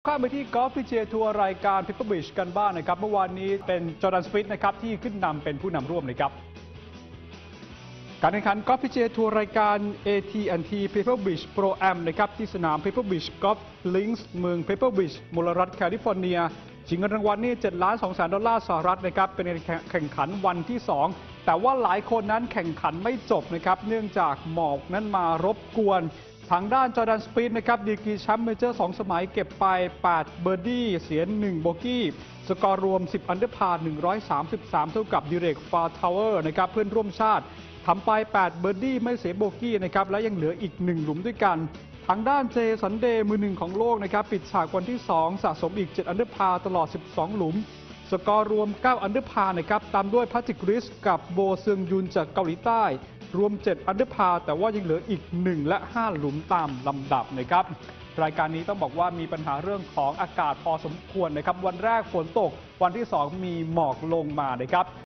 ข้ามไปที่กอล์ฟพีจีเอทัวร์รายการ Pebble Beach กันบ้างนะครับเมื่อวานนี้เป็นจอร์แดน สปิธนะครับที่ขึ้นนำเป็นผู้นำร่วมนะครับการแข่งขันกอล์ฟพีจีเอทัวร์รายการ AT&T Pebble Beach Pro Am นะครับที่สนาม Pebble Beach Golf Links เมือง Pebble Beach มลรัฐแคลิฟอร์เนียชิงเงินรางวัลนี่$7,200,000 สหรัฐนะครับเป็นการแข่งขันวันที่ 2แต่ว่าหลายคนนั้นแข่งขันไม่จบนะครับเนื่องจากหมอกนั้นมารบกวนทางด้านจอร์แดน สปิธนะครับดีกรีแชมป์เมเจอร์2 สมัยเก็บไป8เบอร์ดี้เสีย1โบกี้สกอร์รวม10อันเดอร์พาร์133เท่ากับดิเรก ฟาทาวเวอร์นะครับเพื่อนร่วมชาติทำไป8เบอร์ดี้ไม่เสียโบกี้นะครับและยังเหลืออีก1หลุมด้วยกันทางด้านเจสันเดย์มือหนึ่งของโลกนะครับปิดฉากวันที่2สะสมอีก7อันเดอร์พาร์ตลอด12หลุมสกอร์รวม9อันเดอร์พาร์นะครับตามด้วยพาทริก ริสกับโบเซิงยุนจากเกาหลีใต้รวม7อันเดอร์พาร์แต่ว่ายังเหลืออีก1และ5หลุมตามลำดับนะครับรายการนี้ต้องบอกว่ามีปัญหาเรื่องของอากาศพอสมควรนะครับวันแรกฝนตกวันที่2มีหมอกลงมานะครับ